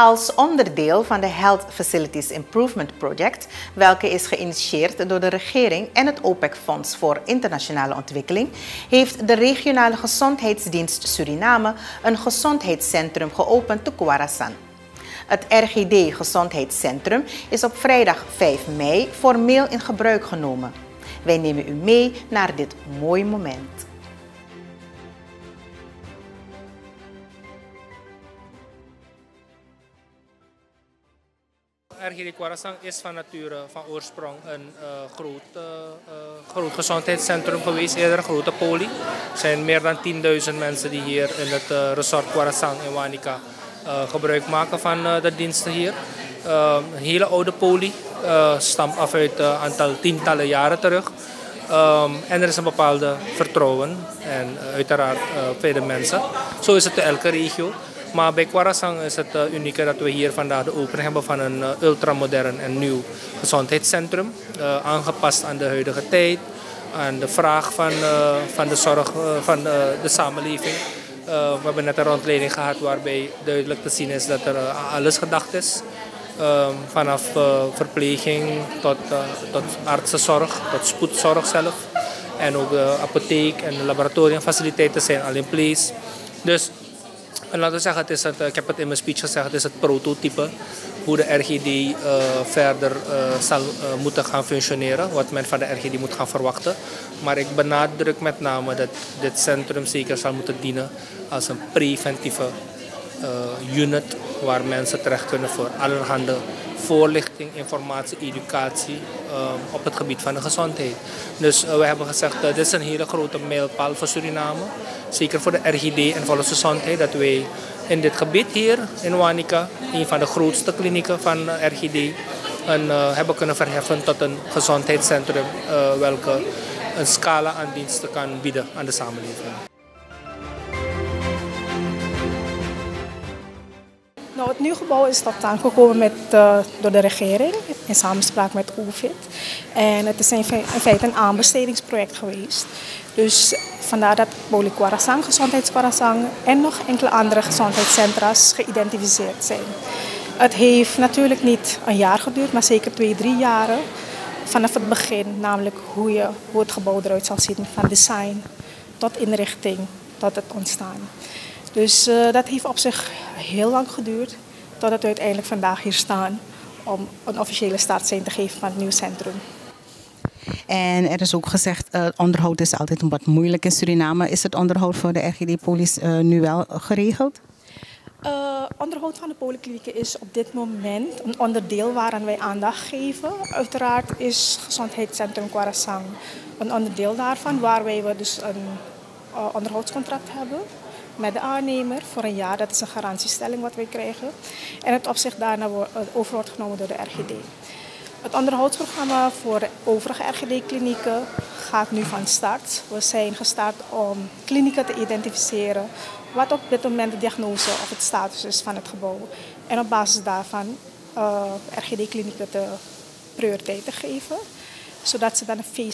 Als onderdeel van de Health Facilities Improvement Project, welke is geïnitieerd door de regering en het OPEC-fonds voor internationale ontwikkeling, heeft de regionale gezondheidsdienst Suriname een gezondheidscentrum geopend te Kwarasan. Het RGD Gezondheidscentrum is op vrijdag 5 mei formeel in gebruik genomen. Wij nemen u mee naar dit mooie moment. RGD Kwarasan is van nature, van oorsprong een groot gezondheidscentrum geweest, eerder een grote poli. Er zijn meer dan 10.000 mensen die hier in het resort Kwarasan in Wanica gebruik maken van de diensten hier. Een hele oude poli, stamt af uit een aantal tientallen jaren terug. En er is een bepaalde vertrouwen en uiteraard bij de mensen. Zo is het in elke regio. Maar bij Kwarasan is het unieke dat we hier vandaag de opening hebben van een ultramodern en nieuw gezondheidscentrum. Aangepast aan de huidige tijd, aan de vraag van de zorg van de samenleving. We hebben net een rondleiding gehad waarbij duidelijk te zien is dat er aan alles gedacht is. Vanaf verpleging tot artsenzorg, tot spoedzorg zelf. En ook de apotheek en de laboratoriumfaciliteiten zijn al in place. Dus laten we zeggen, ik heb het in mijn speech gezegd, het is het prototype hoe de RGD verder zal moeten gaan functioneren, wat men van de RGD moet gaan verwachten. Maar ik benadruk met name dat dit centrum zeker zal moeten dienen als een preventieve unit waar mensen terecht kunnen voor allerhande voorlichting, informatie, educatie op het gebied van de gezondheid. Dus we hebben gezegd, dit is een hele grote mijlpaal voor Suriname. Zeker voor de RGD en volksgezondheid, dat wij in dit gebied hier in Wanica, een van de grootste klinieken van RGD, hebben kunnen verheffen tot een gezondheidscentrum welke een scala aan diensten kan bieden aan de samenleving. Nou, het nieuwe gebouw is tot stand gekomen door de regering in samenspraak met OVID. En het is in feite een aanbestedingsproject geweest. Dus vandaar dat Poli Kwarasan, Gezondheidskwarasan en nog enkele andere gezondheidscentra's geïdentificeerd zijn. Het heeft natuurlijk niet een jaar geduurd, maar zeker 2-3 jaren vanaf het begin. Namelijk hoe het gebouw eruit zal zien, van design tot inrichting, tot het ontstaan. Dus dat heeft op zich heel lang geduurd, totdat we uiteindelijk vandaag hier staan om een officiële startsein te geven van het nieuw centrum. En er is ook gezegd, onderhoud is altijd wat moeilijk in Suriname. Is het onderhoud voor de RGD-polies nu wel geregeld? Onderhoud van de polyklinieken is op dit moment een onderdeel waaraan wij aandacht geven. Uiteraard is Gezondheidscentrum Kwarasan een onderdeel daarvan, waarbij we dus een onderhoudscontract hebben met de aannemer voor een jaar. Dat is een garantiestelling wat wij krijgen. En het opzicht daarna over wordt genomen door de RGD. Het onderhoudsprogramma voor de overige RGD-klinieken gaat nu van start. We zijn gestart om klinieken te identificeren wat op dit moment de diagnose of het status is van het gebouw. En op basis daarvan RGD-klinieken de prioriteit te geven, zodat ze dan een